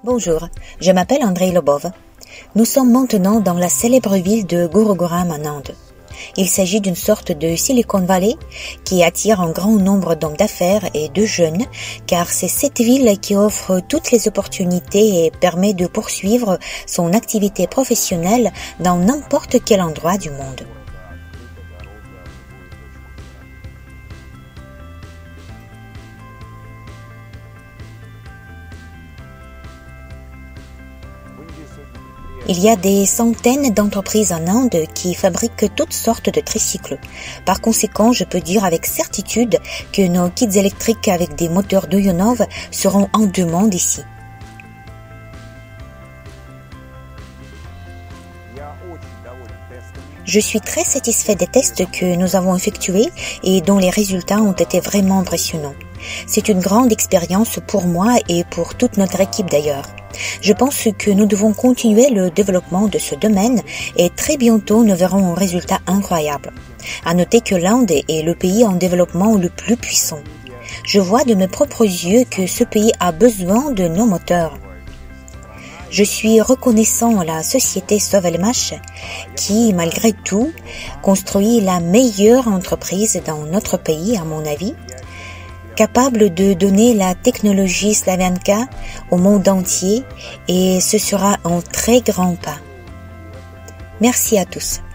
Bonjour, je m'appelle Andrei Lobov. Nous sommes maintenant dans la célèbre ville de Gurugram en Inde. Il s'agit d'une sorte de Silicon Valley qui attire un grand nombre d'hommes d'affaires et de jeunes, car c'est cette ville qui offre toutes les opportunités et permet de poursuivre son activité professionnelle dans n'importe quel endroit du monde. Il y a des centaines d'entreprises en Inde qui fabriquent toutes sortes de tricycles. Par conséquent, je peux dire avec certitude que nos kits électriques avec des moteurs Duyunov seront en demande ici. Je suis très satisfait des tests que nous avons effectués et dont les résultats ont été vraiment impressionnants. C'est une grande expérience pour moi et pour toute notre équipe d'ailleurs. Je pense que nous devons continuer le développement de ce domaine et très bientôt nous verrons un résultat incroyable. À noter que l'Inde est le pays en développement le plus puissant. Je vois de mes propres yeux que ce pays a besoin de nos moteurs. Je suis reconnaissant à la société Sovelmash qui, malgré tout, construit la meilleure entreprise dans notre pays, à mon avis, capable de donner la technologie Slavianka au monde entier, et ce sera un très grand pas. Merci à tous.